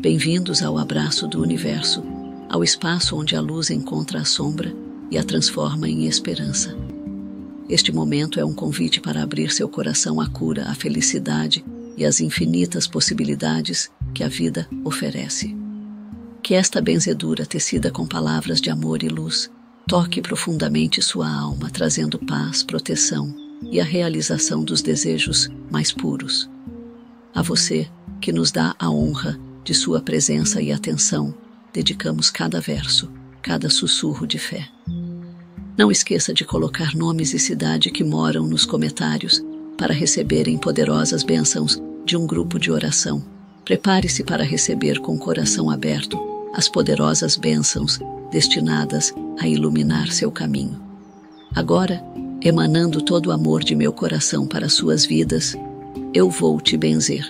Bem-vindos ao abraço do universo, ao espaço onde a luz encontra a sombra e a transforma em esperança. Este momento é um convite para abrir seu coração à cura, à felicidade e às infinitas possibilidades que a vida oferece. Que esta benzedura, tecida com palavras de amor e luz, toque profundamente sua alma, trazendo paz, proteção e a realização dos desejos mais puros. A você, que nos dá a honra de sua presença e atenção, dedicamos cada verso, cada sussurro de fé. Não esqueça de colocar nomes e cidade que moram nos comentários para receberem poderosas bênçãos de um grupo de oração. Prepare-se para receber com o coração aberto as poderosas bênçãos destinadas a iluminar seu caminho. Agora, emanando todo o amor de meu coração para suas vidas, eu vou te benzer.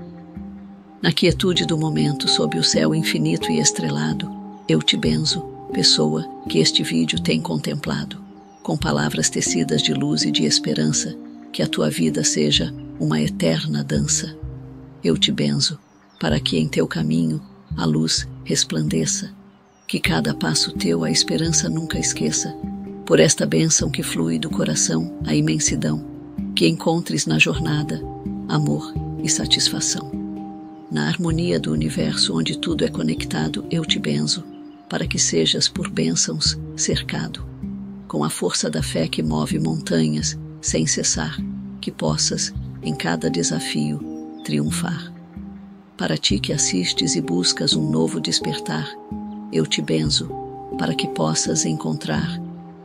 Na quietude do momento, sob o céu infinito e estrelado, eu te benzo, pessoa que este vídeo tem contemplado. Com palavras tecidas de luz e de esperança, que a tua vida seja uma eterna dança. Eu te benzo, para que em teu caminho a luz resplandeça, que cada passo teu a esperança nunca esqueça. Por esta bênção que flui do coração a imensidão, que encontres na jornada amor e satisfação. Na harmonia do universo onde tudo é conectado, eu te benzo, para que sejas por bênçãos cercado. Com a força da fé que move montanhas sem cessar, que possas, em cada desafio, triunfar. Para ti que assistes e buscas um novo despertar, eu te benzo, para que possas encontrar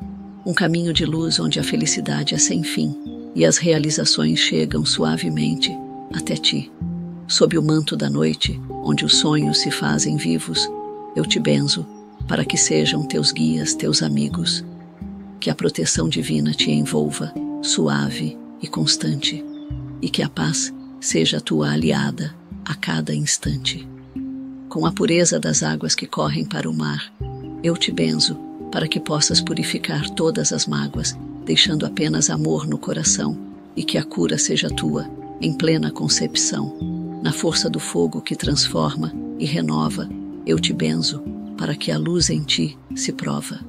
um caminho de luz onde a felicidade é sem fim e as realizações chegam suavemente até ti. Sob o manto da noite, onde os sonhos se fazem vivos, eu te benzo, para que sejam teus guias, teus amigos. Que a proteção divina te envolva, suave e constante, e que a paz seja tua aliada a cada instante. Com a pureza das águas que correm para o mar, eu te benzo, para que possas purificar todas as mágoas, deixando apenas amor no coração, e que a cura seja tua, em plena concepção. Na força do fogo que transforma e renova, eu te benzo, para que a luz em ti se prova.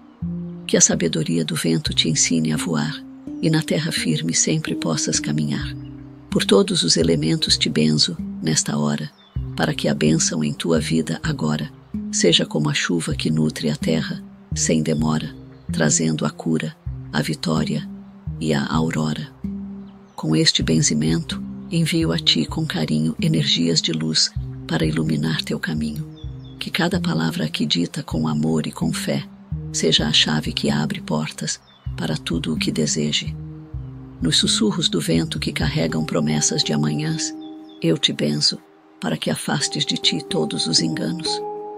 Que a sabedoria do vento te ensine a voar, e na terra firme sempre possas caminhar. Por todos os elementos te benzo, nesta hora, para que a bênção em tua vida agora seja como a chuva que nutre a terra, sem demora, trazendo a cura, a vitória e a aurora. Com este benzimento, envio a ti com carinho energias de luz para iluminar teu caminho. Que cada palavra aqui dita com amor e com fé seja a chave que abre portas para tudo o que deseje. Nos sussurros do vento que carregam promessas de amanhãs, eu te benzo, para que afastes de ti todos os enganos.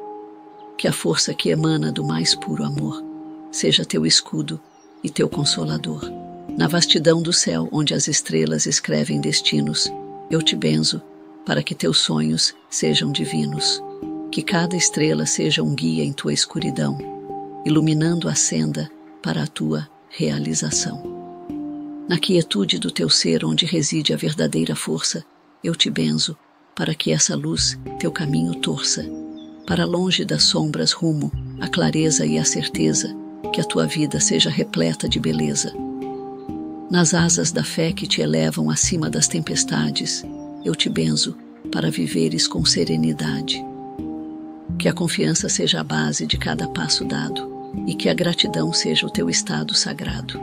Que a força que emana do mais puro amor seja teu escudo e teu consolador. Na vastidão do céu, onde as estrelas escrevem destinos, eu te benzo, para que teus sonhos sejam divinos. Que cada estrela seja um guia em tua escuridão, iluminando a senda para a tua realização. Na quietude do teu ser, onde reside a verdadeira força, eu te benzo, para que essa luz teu caminho torça, para longe das sombras rumo à clareza e à certeza, que a tua vida seja repleta de beleza. Nas asas da fé que te elevam acima das tempestades, eu te benzo, para viveres com serenidade. Que a confiança seja a base de cada passo dado, e que a gratidão seja o teu estado sagrado.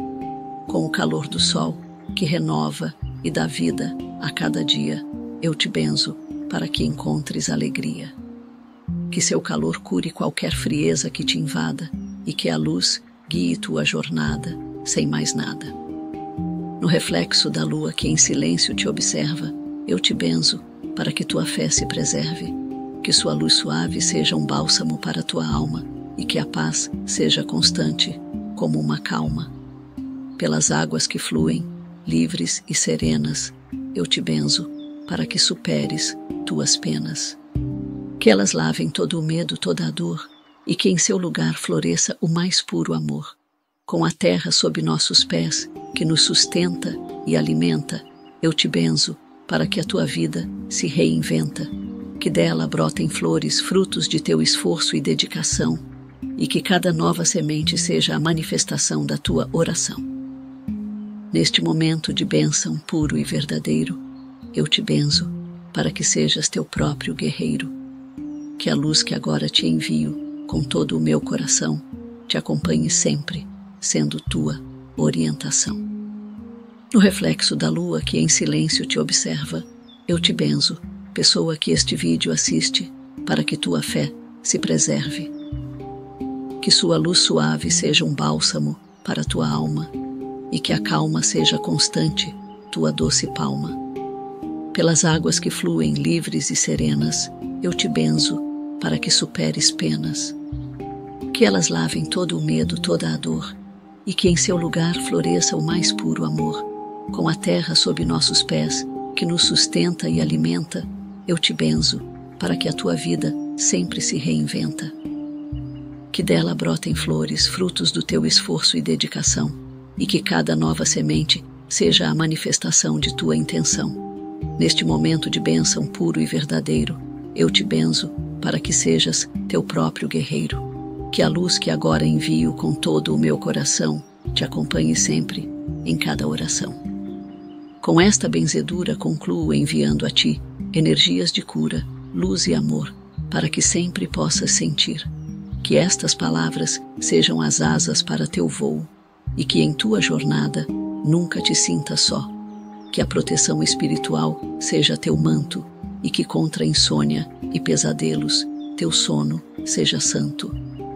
Com o calor do sol, que renova e dá vida a cada dia, eu te benzo, para que encontres alegria. Que seu calor cure qualquer frieza que te invada, e que a luz guie tua jornada, sem mais nada. No reflexo da lua que em silêncio te observa, eu te benzo, para que tua fé se preserve, que sua luz suave seja um bálsamo para tua alma, e que a paz seja constante, como uma calma. Pelas águas que fluem, livres e serenas, eu te benzo, para que superes tuas penas. Que elas lavem todo o medo, toda a dor, e que em seu lugar floresça o mais puro amor. Com a terra sob nossos pés, que nos sustenta e alimenta, eu te benzo, para que a tua vida se reinventa. que dela brotem flores, frutos de teu esforço e dedicação, e que cada nova semente seja a manifestação da tua oração. Neste momento de bênção puro e verdadeiro, eu te benzo para que sejas teu próprio guerreiro. Que a luz que agora te envio, com todo o meu coração, te acompanhe sempre, sendo tua orientação. No reflexo da lua que em silêncio te observa, eu te benzo, pessoa que este vídeo assiste, para que tua fé se preserve. Que sua luz suave seja um bálsamo para tua alma, e que a calma seja constante, tua doce palma. Pelas águas que fluem livres e serenas, eu te benzo para que superes penas. Que elas lavem todo o medo, toda a dor, e que em seu lugar floresça o mais puro amor. Com a terra sob nossos pés, que nos sustenta e alimenta, eu te benzo para que a tua vida sempre se reinventa. Que dela brotem flores, frutos do teu esforço e dedicação, e que cada nova semente seja a manifestação de tua intenção. Neste momento de bênção puro e verdadeiro, eu te benzo para que sejas teu próprio guerreiro. Que a luz que agora envio com todo o meu coração te acompanhe sempre, em cada oração. Com esta benzedura concluo enviando a ti energias de cura, luz e amor, para que sempre possas sentir. Que estas palavras sejam as asas para teu voo, e que em tua jornada nunca te sintas só. Que a proteção espiritual seja teu manto, e que contra insônia e pesadelos teu sono seja santo.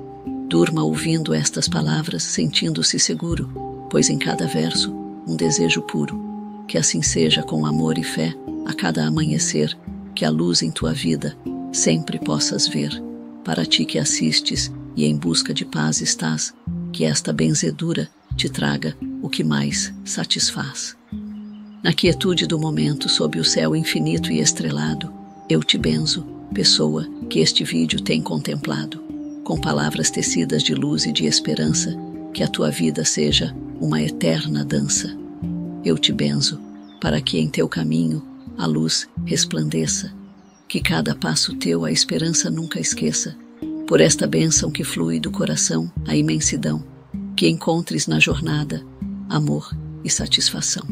Durma ouvindo estas palavras, sentindo-se seguro, pois em cada verso um desejo puro. Que assim seja com amor e fé, a cada amanhecer, que a luz em tua vida sempre possas ver. Para ti que assistes e em busca de paz estás, que esta benzedura te traga o que mais satisfaz. Na quietude do momento, sob o céu infinito e estrelado, eu te benzo, pessoa que este vídeo tem contemplado. Com palavras tecidas de luz e de esperança, que a tua vida seja uma eterna dança. Eu te benzo para que em teu caminho a luz resplandeça, que cada passo teu a esperança nunca esqueça. Por esta bênção que flui do coração a imensidão, que encontres na jornada amor e satisfação.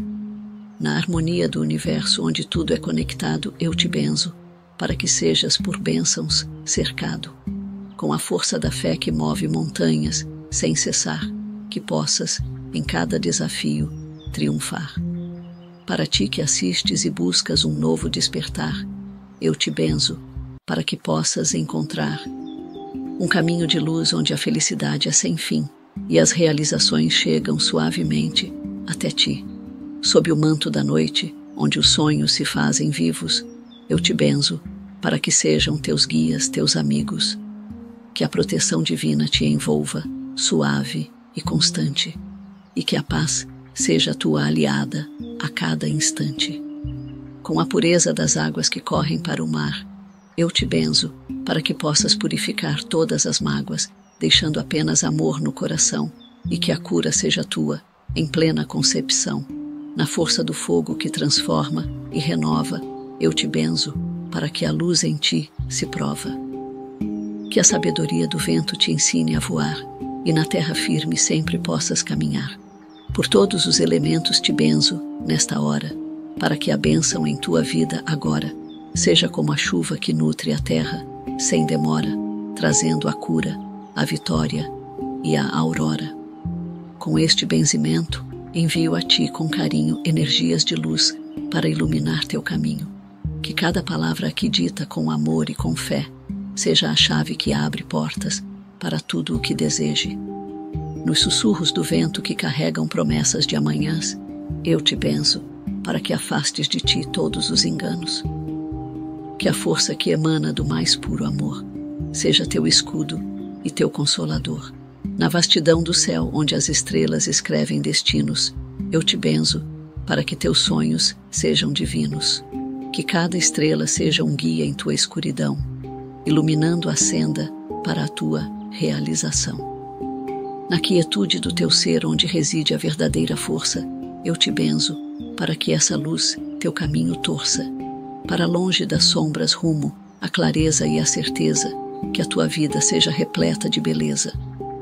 Na harmonia do universo onde tudo é conectado, eu te benzo para que sejas por bênçãos cercado. Com a força da fé que move montanhas sem cessar, que possas, em cada desafio, triunfar. Para ti que assistes e buscas um novo despertar, eu te benzo para que possas encontrar um caminho de luz onde a felicidade é sem fim e as realizações chegam suavemente até ti. Sob o manto da noite, onde os sonhos se fazem vivos, eu te benzo para que sejam teus guias, teus amigos. Que a proteção divina te envolva, suave e constante, e que a paz seja tua aliada a cada instante. Com a pureza das águas que correm para o mar, eu te benzo para que possas purificar todas as mágoas, deixando apenas amor no coração, e que a cura seja tua, em plena concepção. Na força do fogo que transforma e renova, eu te benzo para que a luz em ti se prova. Que a sabedoria do vento te ensine a voar, e na terra firme sempre possas caminhar. Por todos os elementos te benzo nesta hora, para que a bênção em tua vida agora seja como a chuva que nutre a terra, sem demora, trazendo a cura, a vitória e a aurora. Com este benzimento, envio a ti com carinho energias de luz para iluminar teu caminho. Que cada palavra aqui dita com amor e com fé seja a chave que abre portas para tudo o que deseje. Nos sussurros do vento que carregam promessas de amanhãs, eu te benzo para que afastes de ti todos os enganos. Que a força que emana do mais puro amor seja teu escudo e teu consolador. Na vastidão do céu, onde as estrelas escrevem destinos, eu te benzo para que teus sonhos sejam divinos. Que cada estrela seja um guia em tua escuridão, iluminando a senda para a tua realização. Na quietude do teu ser, onde reside a verdadeira força, eu te benzo para que essa luz teu caminho torça, para longe das sombras rumo a clareza e a certeza que a tua vida seja repleta de beleza.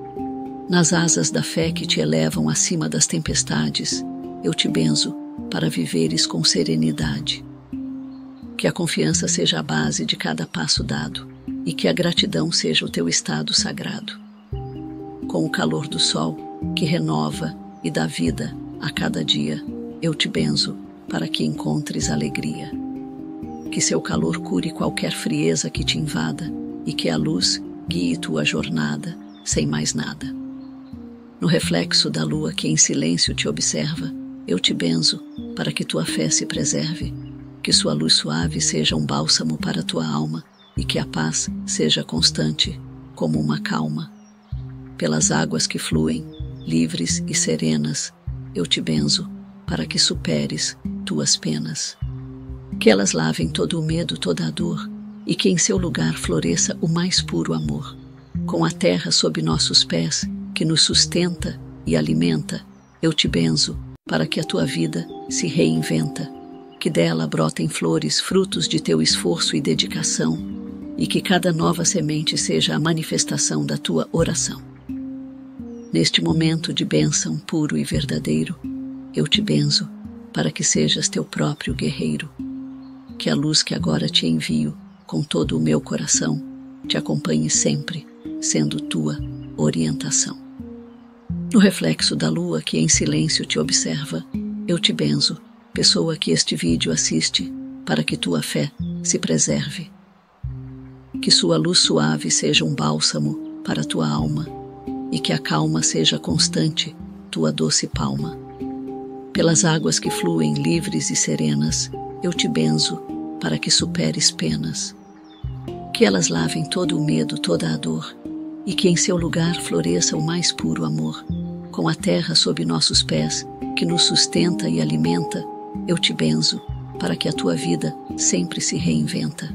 Nas asas da fé que te elevam acima das tempestades, eu te benzo para viveres com serenidade. Que a confiança seja a base de cada passo dado e que a gratidão seja o teu estado sagrado. Com o calor do sol que renova e dá vida a cada dia, eu te benzo para que encontres alegria. Que seu calor cure qualquer frieza que te invada e que a luz guie tua jornada sem mais nada. No reflexo da lua que em silêncio te observa, eu te benzo para que tua fé se preserve, que sua luz suave seja um bálsamo para tua alma e que a paz seja constante como uma calma. Pelas águas que fluem, livres e serenas, eu te benzo para que superes tuas penas. Que elas lavem todo o medo, toda a dor e que em seu lugar floresça o mais puro amor. Com a terra sob nossos pés, que nos sustenta e alimenta, eu te benzo para que a tua vida se reinventa, que dela brotem flores, frutos de teu esforço e dedicação, e que cada nova semente seja a manifestação da tua oração. Neste momento de bênção puro e verdadeiro, eu te benzo para que sejas teu próprio guerreiro, que a luz que agora te envio com todo o meu coração te acompanhe sempre, sendo tua orientação. No reflexo da lua que em silêncio te observa, eu te benzo, pessoa que este vídeo assiste, para que tua fé se preserve. Que sua luz suave seja um bálsamo para tua alma e que a calma seja constante, tua doce palma. Pelas águas que fluem livres e serenas, eu te benzo para que superes penas. Que elas lavem todo o medo, toda a dor e que em seu lugar floresça o mais puro amor. Com a terra sob nossos pés, que nos sustenta e alimenta, eu te benzo para que a tua vida sempre se reinventa.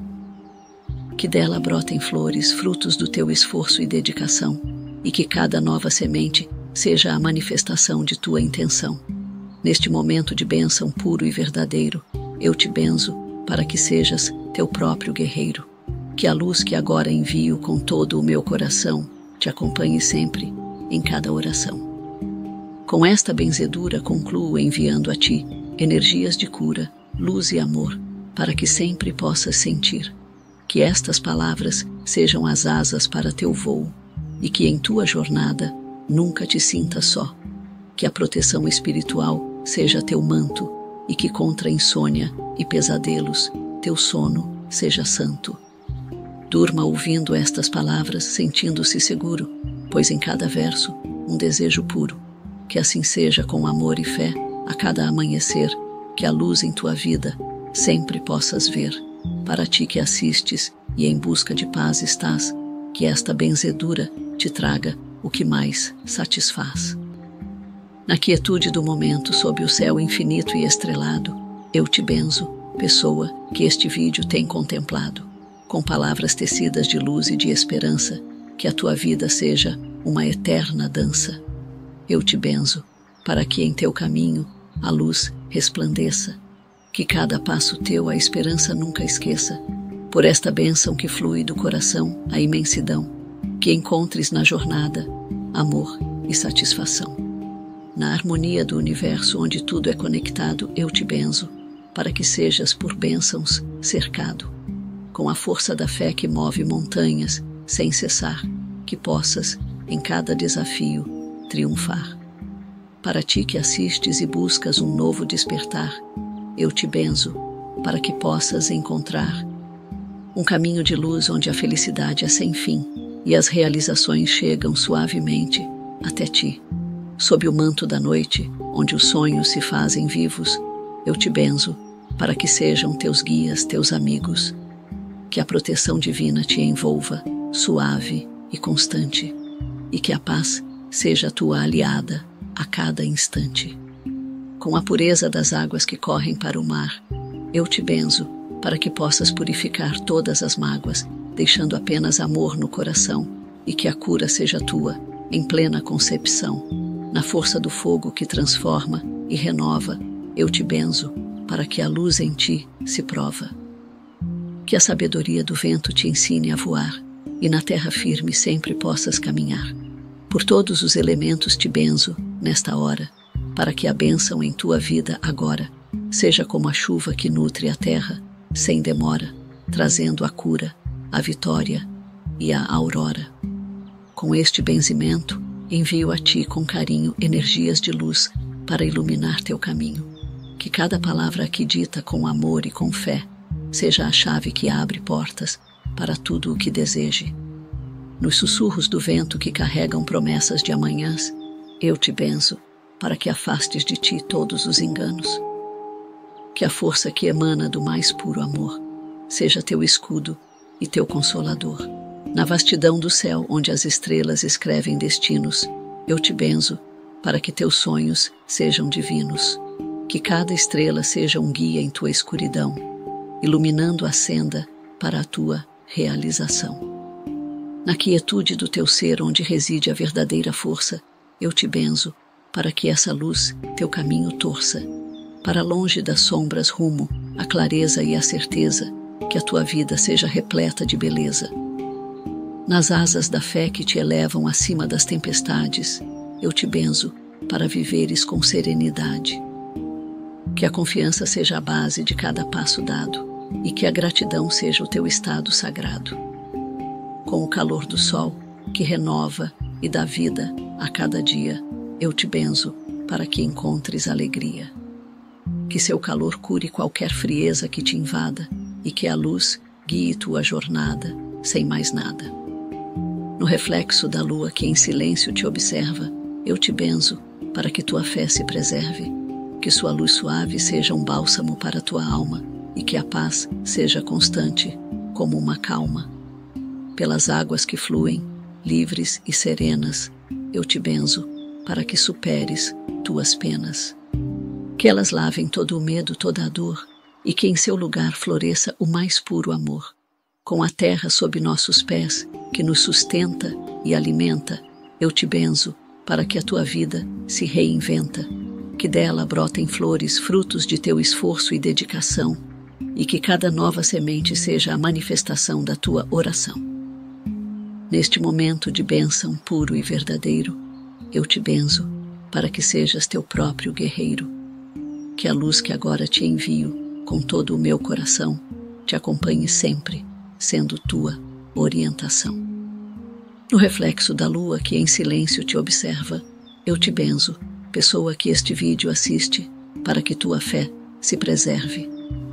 Que dela brotem flores, frutos do teu esforço e dedicação, e que cada nova semente seja a manifestação de tua intenção. Neste momento de bênção puro e verdadeiro, eu te benzo para que sejas teu próprio guerreiro. Que a luz que agora envio com todo o meu coração te acompanhe sempre, em cada oração. Com esta benzedura concluo enviando a ti energias de cura, luz e amor, para que sempre possas sentir. Que estas palavras sejam as asas para teu voo e que em tua jornada nunca te sintas só. Que a proteção espiritual seja teu manto e que contra insônia e pesadelos teu sono seja santo. Durma ouvindo estas palavras, sentindo-se seguro, pois em cada verso um desejo puro. Que assim seja com amor e fé a cada amanhecer, que a luz em tua vida sempre possas ver. Para ti que assistes e em busca de paz estás, que esta benzedura te traga o que mais satisfaz. Na quietude do momento, sob o céu infinito e estrelado, eu te benzo, pessoa que este vídeo tem contemplado. Com palavras tecidas de luz e de esperança, que a tua vida seja uma eterna dança. Eu te benzo, para que em teu caminho a luz resplandeça, que cada passo teu a esperança nunca esqueça. Por esta bênção que flui do coração a imensidão, que encontres na jornada amor e satisfação. Na harmonia do universo onde tudo é conectado, eu te benzo, para que sejas por bênçãos cercado. Com a força da fé que move montanhas sem cessar, que possas, em cada desafio, triunfar. Para ti que assistes e buscas um novo despertar, eu te benzo para que possas encontrar um caminho de luz onde a felicidade é sem fim e as realizações chegam suavemente até ti. Sob o manto da noite, onde os sonhos se fazem vivos, eu te benzo para que sejam teus guias, teus amigos. Que a proteção divina te envolva, suave e constante, e que a paz seja tua aliada a cada instante. Com a pureza das águas que correm para o mar, eu te benzo para que possas purificar todas as mágoas, deixando apenas amor no coração, e que a cura seja tua, em plena concepção. Na força do fogo que transforma e renova, eu te benzo para que a luz em ti se prova. Que a sabedoria do vento te ensine a voar e na terra firme sempre possas caminhar. Por todos os elementos te benzo nesta hora, para que a bênção em tua vida agora seja como a chuva que nutre a terra sem demora, trazendo a cura, a vitória e a aurora. Com este benzimento, envio a ti com carinho energias de luz para iluminar teu caminho. Que cada palavra aqui dita com amor e com fé seja a chave que abre portas para tudo o que deseje. Nos sussurros do vento que carregam promessas de amanhãs, eu te benzo para que afastes de ti todos os enganos. Que a força que emana do mais puro amor seja teu escudo e teu consolador. Na vastidão do céu, onde as estrelas escrevem destinos, eu te benzo para que teus sonhos sejam divinos. Que cada estrela seja um guia em tua escuridão, iluminando a senda para a tua realização. Na quietude do teu ser, onde reside a verdadeira força, eu te benzo para que essa luz teu caminho torça, para longe das sombras rumo à clareza e à certeza, que a tua vida seja repleta de beleza. Nas asas da fé que te elevam acima das tempestades, eu te benzo para viveres com serenidade. Que a confiança seja a base de cada passo dado e que a gratidão seja o teu estado sagrado. Com o calor do sol que renova e dá vida a cada dia, eu te benzo para que encontres alegria. Que seu calor cure qualquer frieza que te invada e que a luz guie tua jornada sem mais nada. No reflexo da lua que em silêncio te observa, eu te benzo para que tua fé se preserve. Que sua luz suave seja um bálsamo para tua alma e que a paz seja constante como uma calma. Pelas águas que fluem, livres e serenas, eu te benzo para que superes tuas penas. Que elas lavem todo o medo, toda a dor e que em seu lugar floresça o mais puro amor. Com a terra sob nossos pés, que nos sustenta e alimenta, eu te benzo para que a tua vida se reinventa. Que dela brotem flores, frutos de teu esforço e dedicação, e que cada nova semente seja a manifestação da tua oração. Neste momento de bênção puro e verdadeiro, eu te benzo para que sejas teu próprio guerreiro. Que a luz que agora te envio, com todo o meu coração, te acompanhe sempre, sendo tua orientação. No reflexo da lua que em silêncio te observa, eu te benzo, pessoa que este vídeo assiste, para que tua fé se preserve.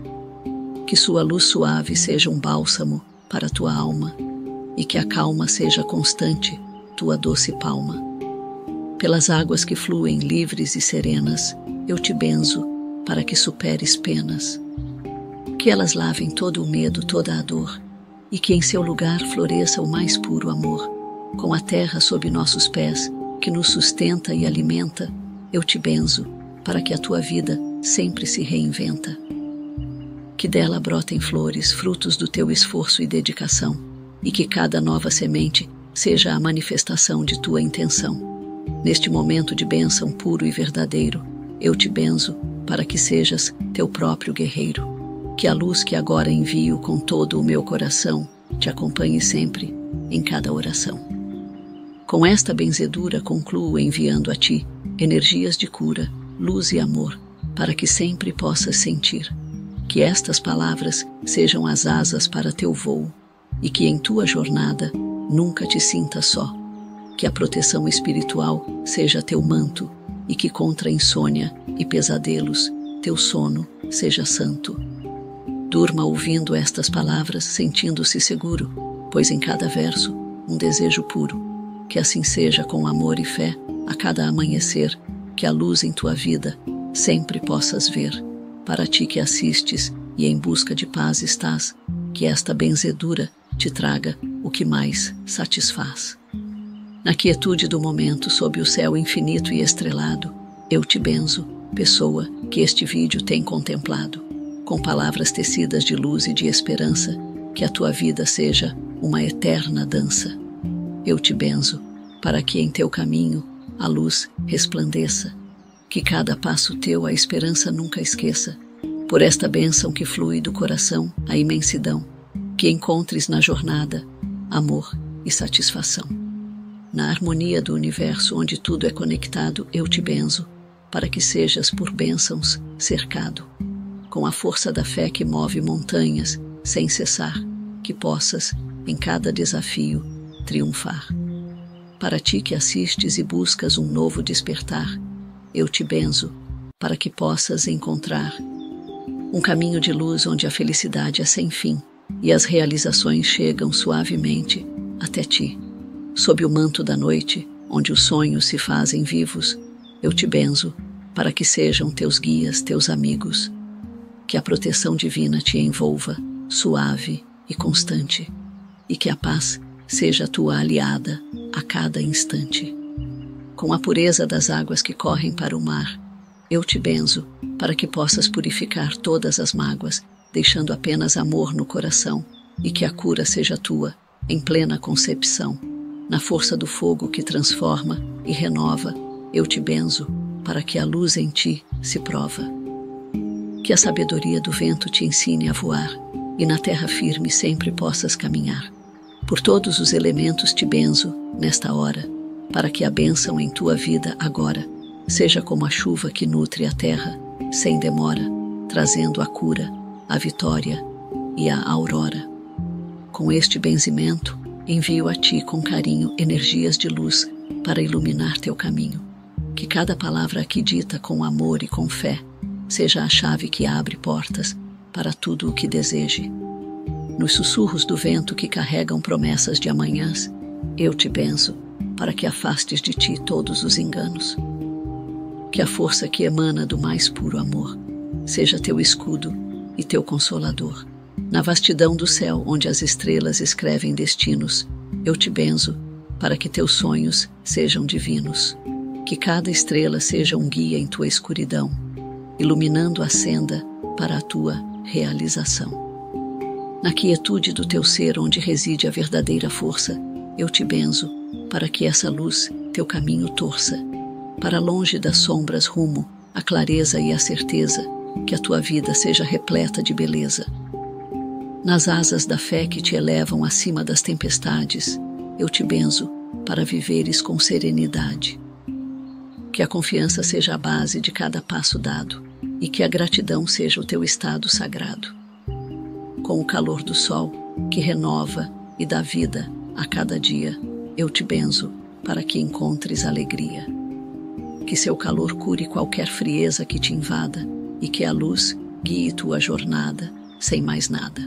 Que sua luz suave seja um bálsamo para tua alma e que a calma seja constante, tua doce palma. Pelas águas que fluem livres e serenas, eu te benzo para que superes penas. Que elas lavem todo o medo, toda a dor e que em seu lugar floresça o mais puro amor. Com a terra sob nossos pés, que nos sustenta e alimenta, eu te benzo para que a tua vida sempre se reinventa. Que dela brotem flores, frutos do teu esforço e dedicação, e que cada nova semente seja a manifestação de tua intenção. Neste momento de bênção puro e verdadeiro, eu te benzo para que sejas teu próprio guerreiro. Que a luz que agora envio com todo o meu coração te acompanhe sempre, em cada oração. Com esta benzedura concluo enviando a ti energias de cura, luz e amor, para que sempre possas sentir. Que estas palavras sejam as asas para teu voo e que em tua jornada nunca te sintas só. Que a proteção espiritual seja teu manto e que contra a insônia e pesadelos teu sono seja santo. Durma ouvindo estas palavras, sentindo-se seguro, pois em cada verso um desejo puro. Que assim seja com amor e fé a cada amanhecer, que a luz em tua vida sempre possas ver. Para ti que assistes e em busca de paz estás, que esta benzedura te traga o que mais satisfaz. Na quietude do momento, sob o céu infinito e estrelado, eu te benzo, pessoa que este vídeo tem contemplado. Com palavras tecidas de luz e de esperança, que a tua vida seja uma eterna dança. Eu te benzo para que em teu caminho a luz resplandeça, que cada passo teu a esperança nunca esqueça. Por esta bênção que flui do coração, a imensidão, que encontres na jornada amor e satisfação. Na harmonia do universo onde tudo é conectado, eu te benzo, para que sejas por bênçãos cercado, com a força da fé que move montanhas sem cessar, que possas, em cada desafio, triunfar. Para ti que assistes e buscas um novo despertar, eu te benzo, para que possas encontrar um caminho de luz onde a felicidade é sem fim e as realizações chegam suavemente até ti. Sob o manto da noite, onde os sonhos se fazem vivos, eu te benzo, para que sejam teus guias, teus amigos. Que a proteção divina te envolva, suave e constante, e que a paz seja tua aliada a cada instante. Com a pureza das águas que correm para o mar, eu te benzo, para que possas purificar todas as mágoas, deixando apenas amor no coração, e que a cura seja tua, em plena concepção. Na força do fogo que transforma e renova, eu te benzo, para que a luz em ti se prova. Que a sabedoria do vento te ensine a voar, e na terra firme sempre possas caminhar. Por todos os elementos te benzo, nesta hora, para que a bênção em tua vida agora seja como a chuva que nutre a terra, sem demora, trazendo a cura, a vitória e a aurora. Com este benzimento, envio a ti com carinho energias de luz para iluminar teu caminho. Que cada palavra aqui dita com amor e com fé seja a chave que abre portas para tudo o que deseje. Nos sussurros do vento que carregam promessas de amanhãs, eu te benzo, para que afastes de ti todos os enganos. Que a força que emana do mais puro amor seja teu escudo e teu consolador. Na vastidão do céu, onde as estrelas escrevem destinos, eu te benzo, para que teus sonhos sejam divinos. Que cada estrela seja um guia em tua escuridão, iluminando a senda para a tua realização. Na quietude do teu ser, onde reside a verdadeira força, eu te benzo, para que essa luz teu caminho torça, para longe das sombras rumo à clareza e à certeza, que a tua vida seja repleta de beleza. Nas asas da fé que te elevam acima das tempestades, eu te benzo, para viveres com serenidade. Que a confiança seja a base de cada passo dado, e que a gratidão seja o teu estado sagrado. Com o calor do sol, que renova e dá vida a cada dia, eu te benzo, para que encontres alegria. Que seu calor cure qualquer frieza que te invada, e que a luz guie tua jornada, sem mais nada.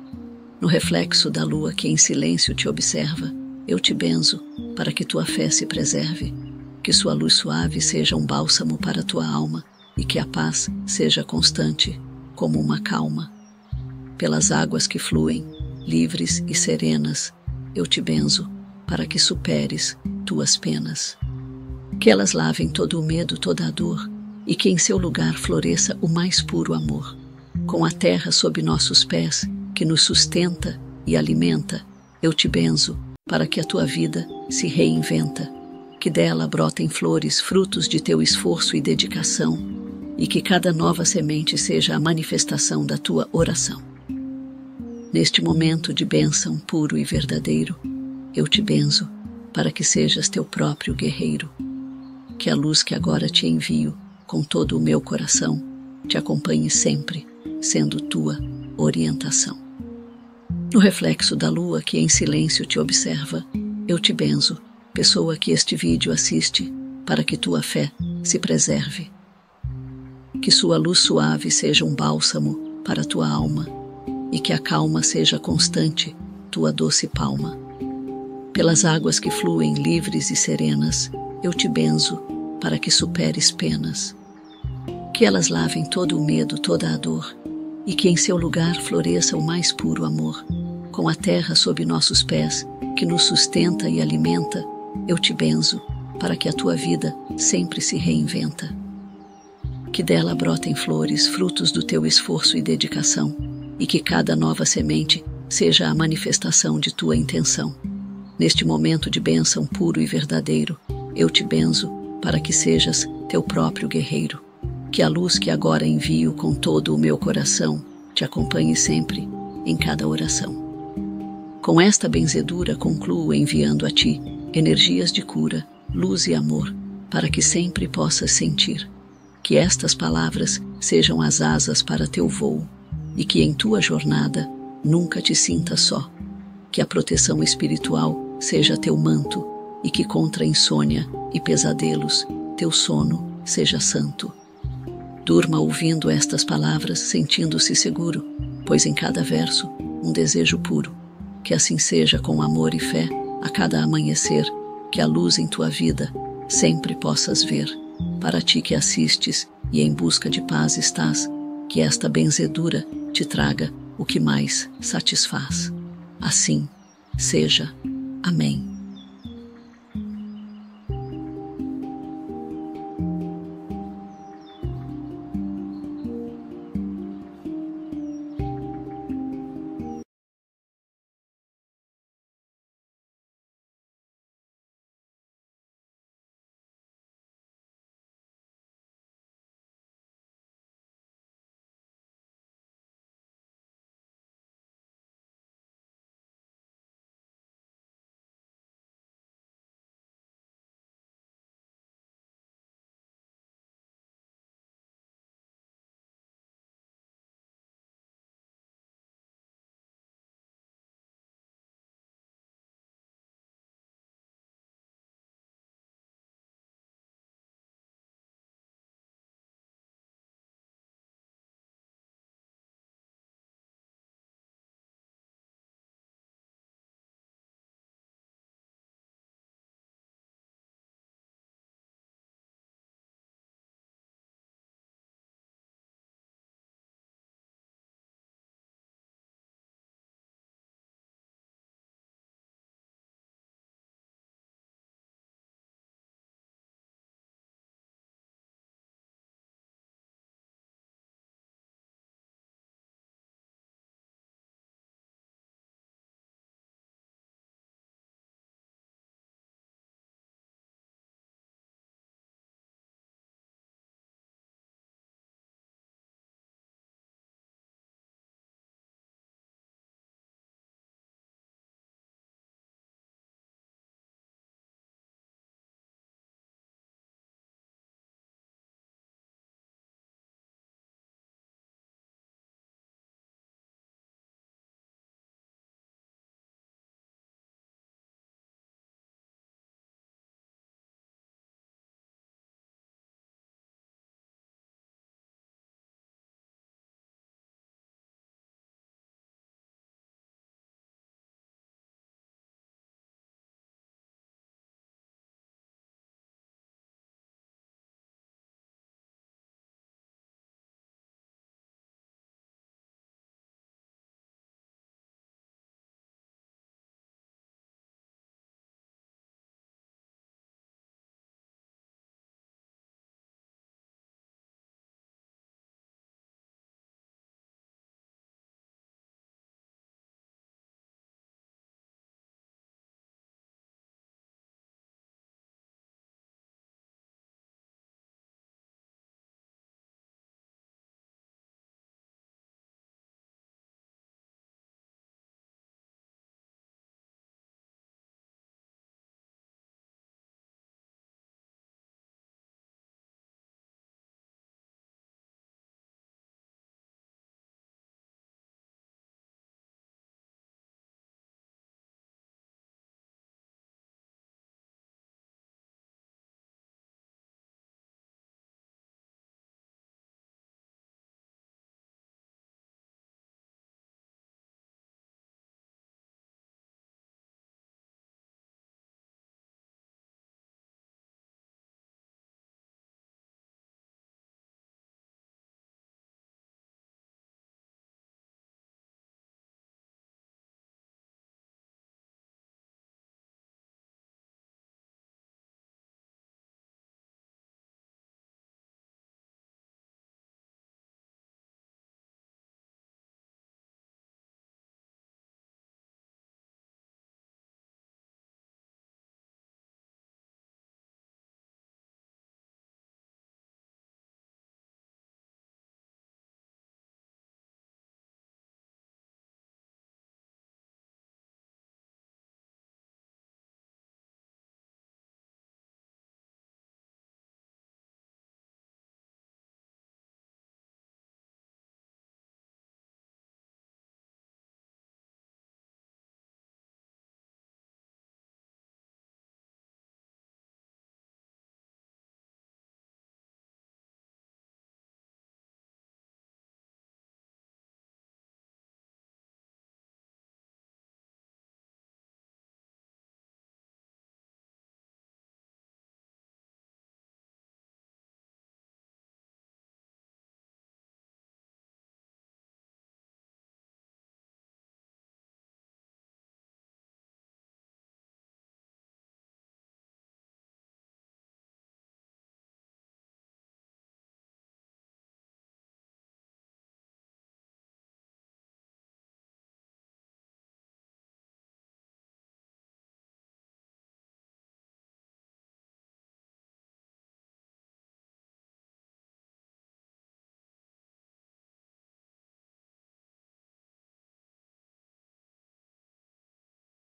No reflexo da lua que em silêncio te observa, eu te benzo, para que tua fé se preserve, que sua luz suave seja um bálsamo para tua alma, e que a paz seja constante, como uma calma. Pelas águas que fluem, livres e serenas, eu te benzo, para que superes tuas penas. Que elas lavem todo o medo, toda a dor, e que em seu lugar floresça o mais puro amor. Com a terra sob nossos pés, que nos sustenta e alimenta, eu te benzo, para que a tua vida se reinventa, que dela brotem flores, frutos de teu esforço e dedicação, e que cada nova semente seja a manifestação da tua oração. Neste momento de bênção puro e verdadeiro, eu te benzo, para que sejas teu próprio guerreiro. Que a luz que agora te envio, com todo o meu coração, te acompanhe sempre, sendo tua orientação. No reflexo da lua que em silêncio te observa, eu te benzo, pessoa que este vídeo assiste, para que tua fé se preserve. Que sua luz suave seja um bálsamo para tua alma, e que a calma seja constante, tua doce palma. Pelas águas que fluem livres e serenas, eu te benzo, para que superes penas. Que elas lavem todo o medo, toda a dor, e que em seu lugar floresça o mais puro amor. Com a terra sob nossos pés, que nos sustenta e alimenta, eu te benzo, para que a tua vida sempre se reinventa. Que dela brotem flores, frutos do teu esforço e dedicação, e que cada nova semente seja a manifestação de tua intenção. Neste momento de bênção puro e verdadeiro, eu te benzo, para que sejas teu próprio guerreiro. Que a luz que agora envio com todo o meu coração te acompanhe sempre, em cada oração. Com esta benzedura concluo enviando a ti energias de cura, luz e amor, para que sempre possas sentir. Que estas palavras sejam as asas para teu voo e que em tua jornada nunca te sintas só. Que a proteção espiritual seja teu manto e que contra insônia e pesadelos teu sono seja santo. Durma ouvindo estas palavras, sentindo-se seguro, pois em cada verso um desejo puro. Que assim seja com amor e fé a cada amanhecer, que a luz em tua vida sempre possas ver. Para ti que assistes e em busca de paz estás, que esta benzedura te traga o que mais satisfaz. Assim seja. Amém.